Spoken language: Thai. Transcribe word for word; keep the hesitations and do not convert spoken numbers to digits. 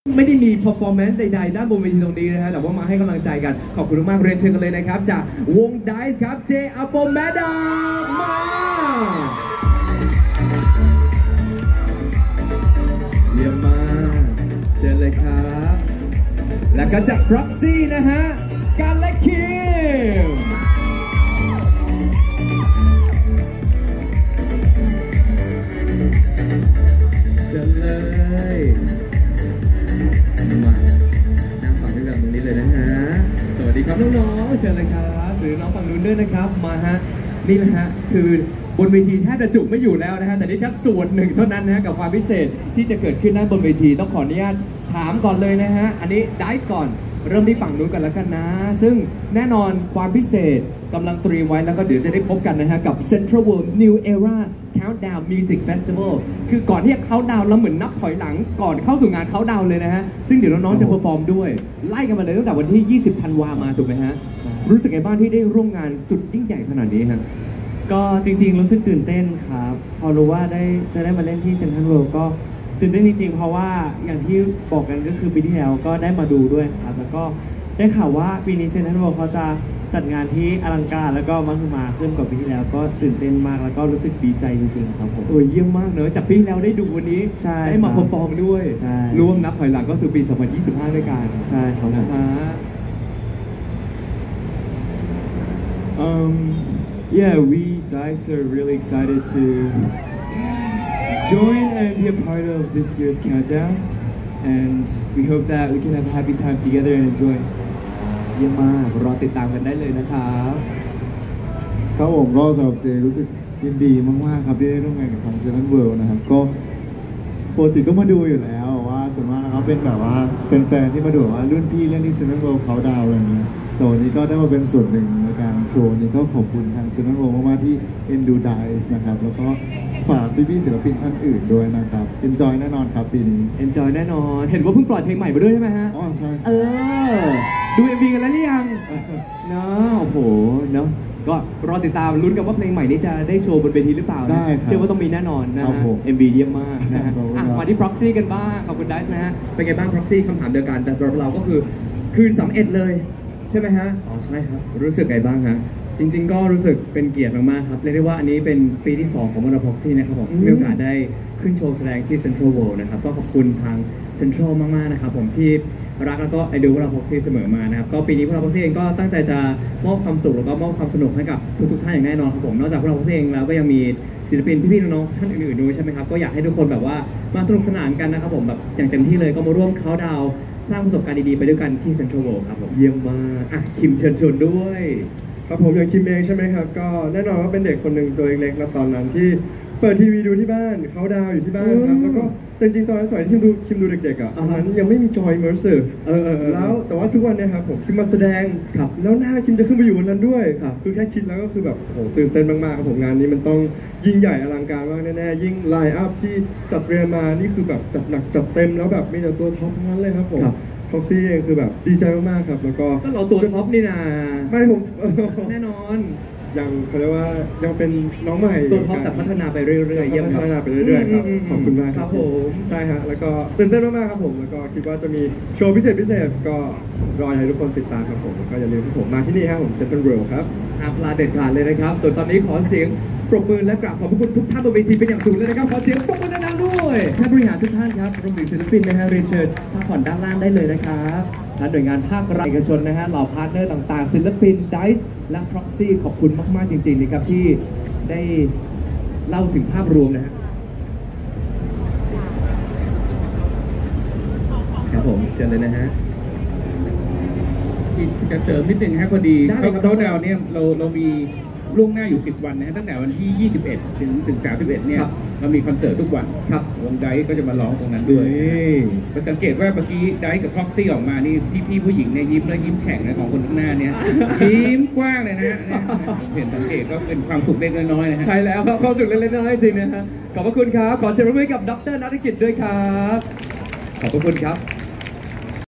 ไม่ได้มี performance ใดๆด้านบนเวทีตรงนี้นะฮะแต่ว่ามาให้กำลังใจกันขอบคุณมากๆเรียนเชิญกันเลยนะครับจากวง ไดซ์ ครับเจอัปโปแมดามาเยี่ยมมากเชิญเลยครับแล้วก็จาก Proxy นะฮะกันและคิมเชิญเลยมานั่งฟังด้วยกันตรงนี้เลยนะฮะสวัสดีครับน้องๆเชิญเลยครับหรือน้องฝั่งนู้นด้วยนะครับมาฮะนี่แหละฮะคือบนเวทีแทบจะจุไม่อยู่แล้วนะฮะแต่นี่แค่ส่วนหนึ่งเท่านั้นนะฮะกับความพิเศษที่จะเกิดขึ้นด้านบนเวทีต้องขออนุญาตถามก่อนเลยนะฮะอันนี้ ไดซ์ ก่อนเริ่มที่ฝั่งนู้นกันแล้วกันนะซึ่งแน่นอนความพิเศษกำลังเตรียมไว้แล้วก็เดี๋ยวจะได้พบกันนะฮะกับ Central World New Era Countdown Music Festival คือก่อนที่จะเข้าดาวแล้วเหมือนนับถอยหลังก่อนเข้าสู่งานเข้าดาวเลยนะฮะซึ่งเดี๋ยวน้องๆจะเพอร์ฟอร์มด้วยไล่กันมาเลยตั้งแต่วันที่ยี่สิบธันวามาถูกไหมฮะรู้สึกไงบ้างที่ได้ร่วมงานสุดยิ่งใหญ่ขนาดนี้ฮะก็จริงๆรู้สึกตื่นเต้นครับพอรู้ว่าได้จะได้มาเล่นที่ Central World ก็ตื่นเต้นจริงๆเพราะว่าอย่างที่บอกกันก็คือปีที่แล้วก็ได้มาดูด้วยครับแล้วก็ได้ข่าวว่าปีนี้ Central World เขาจะจัดงานที่อลังการแล้วก็มหึมาขึ้นกว่าปีที่แล้วก็ตื่นเต้นมากแล้วก็รู้สึกดีใจจริงๆครับผมโอ้ยเยี่ยมมากเนอะจากปีที่แล้วได้ดูวันนี้ได้มาเพอร์ฟอร์มด้วยร่วมนับถอยหลังก็สู่ปีสองพันยี่สิบห้าด้วยกันใช่ครับนะฮะ Um yeah we Dice are really excited to join and be a part of this year's countdown and we hope that we can have a happy time together and enjoy เยี่ยมมากรอติดตามกันได้เลยนะครับครับผมก็สำหรับเจรู้สึกยินดีมากๆครับที่ได้ร่วมงานกับทางเซ็นทรัลเวิลด์นะครับก็ปกติก็มาดูอยู่แล้วว่าส่วนมากนะครับเป็นแบบว่าแฟนๆที่มาดูว่ารุ่นพี่เล่นที่เซ็นทรัลเวิลด์เขาดาวอะไรเงี้ยแต่วันนี้ก็ได้มาเป็นส่วนหนึ่งในการโชว์นี้ก็ขอบคุณทางเซ็นทรัลเวิลด์มากๆที่เอ็นดูไดซ์นะครับแล้วก็ฝากพี่ๆศิลปินท่านอื่นด้วยนะครับเอ็นจอยแน่นอนครับปีนี้เอ็นจอยแน่นอนเห็นว่าเพิ่งปล่อยเพลงใหม่ไปด้วยใช่ไหมฮะอ๋อใช่เออดู เอ็ม วี กันแล้วหรือยังเนาะโอ้โหเนาะก็รอติดตามลุ้นกันว่าเพลงใหม่นี้จะได้โชว์บนเวทีหรือเปล่าได้เชื่อว่าต้องมีแน่นอนนะฮะ เอ็ม วี เยี่ยมมากนะฮะมาที่ Proxy กันบ้างขอบคุณ ไดซ์ นะฮะเป็นไงบ้าง Proxy คำถามเดียวกันแต่สำหรับเราก็คือคืนสามเอ็ดเลยใช่ไหมฮะอ๋อใช่ครับรู้สึกไงบ้างฮะจริงๆก็รู้สึกเป็นเกียรติมากๆครับเรียกได้ว่าอันนี้เป็นปีที่สองของวง Proxy นะครับผมมีโอกาสได้ขึ้นโชว์แสดงที่ Central World นะครับก็ขอบคุณทาง Central มากๆนะครับผมที่รักแล้วก็ไอดูวง Proxy เสมอมานะครับก็ปีนี้พวกเรา Proxy เองก็ตั้งใจจะมอบความสุขแล้วก็มอบความสนุกให้กับทุกๆท่านอย่างแน่นอนครับผมนอกจากพวกเรา Proxy เองแล้วก็ยังมีศิลปินพี่ๆน้องๆท่านอื่นๆด้วยใช่ไหมครับก็อยากให้ทุกคนแบบว่ามาสนุกสนานกันนะครับผมแบบอย่างเต็มที่เลยก็มาร่วมเค้าท์ดาวน์สร้างประสบการณ์ดีๆไปด้วยกันที่ Central World ครับผมเยี่ยมมากอ่ะคิมเชิญชวนด้วยครับผมอย่างคิมเองใช่ไหมครับก็แน่นอนว่าเป็นเด็กคนหนึ่งตัวเล็กๆแล้วตอนนั้นที่เปิดทีวีดูที่บ้านเขาดาวอยู่ที่บ้านครับแล้วก็จริงๆตอนนั้นสมัยที่คิมดูคิมดูเด็กๆอ่ะตอนนั้นยังไม่มีจอยเมอร์เซอร์แล้วแต่ว่าทุกวันเนี่ยครับผมคิมมาแสดงแล้วหน้าคิมจะขึ้นไปอยู่บนนั้นด้วยคือแค่คิดแล้วก็คือแบบโหตื่นเต้นมากๆครับผมงานนี้มันต้องยิ่งใหญ่อลังการมากแน่ๆยิ่งไลน์อัพที่จัดเตรียมมานี่คือแบบจัดหนักจัดเต็มแล้วแบบมีแต่ตัวท็อปทั้งนั้นเลยครับผมProxy เองคือแบบดีใจมากๆครับแล้วก็ก็เราตัวท็อปนี่นะไม่ผมแน่นอนยังเขาเรียกว่ายังเป็นน้องใหม่ตัวท็อปแต่พัฒนาไปเรื่อยๆเยี่ยมพัฒนาไปเรื่อยๆครับขอบคุณมากครับผมใช่ฮะแล้วก็ตื่นเต้นมากๆครับผมแล้วก็คิดว่าจะมีโชว์พิเศษพิเศษก็รอให้ทุกคนติดตามครับผมแล้วก็อย่าลืมที่ผมมาที่นี่ครับผมเซ็นทรัลเวิลด์ครับห้ามพลาดเด็ดขาดเลยนะครับส่วนตอนนี้ขอเสียงปรบมือและกราบขอบพระคุณทุกท่านบนเวทีเป็นอย่างสูงเลยนะครับขอเสียงปรบมือดังๆด้วยท่านบริหารทุกท่านครับรวมถึงศิลปินนะฮะเรียนเชิญพักผ่อนด้านล่างได้เลยนะครับท่านหน่วยงานภาครัฐเอกชนนะฮะเหล่าพาร์ทเนอร์ต่างๆศิลปิน ไดซ์ และ Proxy ขอบคุณมากๆจริงๆนะครับที่ได้เล่าถึงภาพรวมนะฮะครับผมเชิญเลยนะฮะจะเสริมนิดนึงฮะพอดีเขาดาวเนี่ยเราเรามีล่วงหน้าอยู่สิบวันนะฮะตั้งแต่วันที่ยี่สิบเอ็ดถึงถึงสามสิบเอ็ดเนี่ยเรามีคอนเสิร์ตทุกวันครับวงไดซ์ก็จะมาร้องตรงนั้นด้วยก็สังเกตว่าเมื่อกี้ไดซ์กับ Proxy ออกมานี่พี่ๆผู้หญิงเนี่ยยิ้มแล้วยิ้มแฉ่งนะของคนข้างหน้าเนี่ยยิ้มกว้างเลยนะฮะเห็นสังเกตก็เป็นความสุขเล็กน้อยๆนะฮะใช่แล้วครับความสุขเล็กๆน้อยๆจริงนะฮะขอบพระคุณครับขอเสียงปรบมือกับดร.ณัฐกิจด้วยครับขอบพระคุณครับ